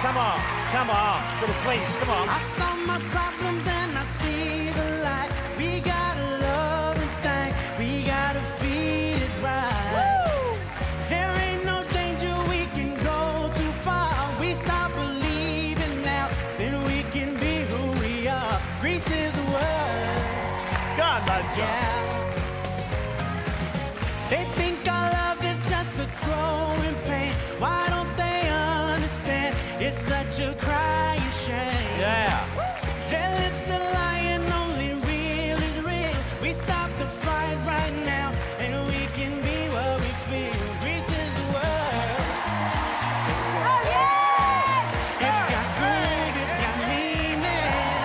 come on. Little please, come on. I saw my problems and I see the light. We gotta love and thank. We gotta feed it right. Woo! There ain't no danger, we can go too far. We stop believing now, then we can be who we are. Greece is the word. God, love, Yeah. They think our love is just a growing pain. Why don't they understand? It's such a crying shame. Yeah. Their lips are lying, only real is real. We stop the fight right now, and we can be what we feel. Greece is the word. Oh, yeah! It's got groove, it's got meaning.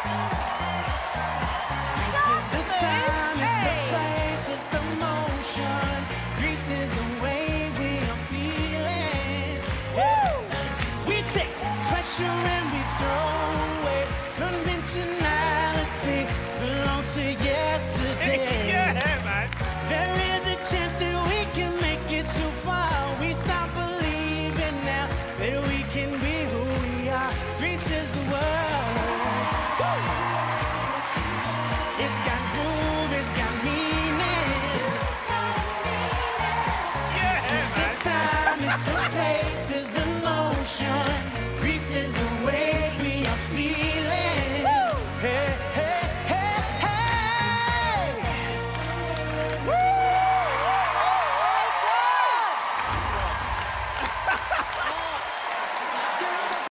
Greece is the time, it's the place, it's the motion. Greece is the way we are feeling. Yeah. We take pressure and we throw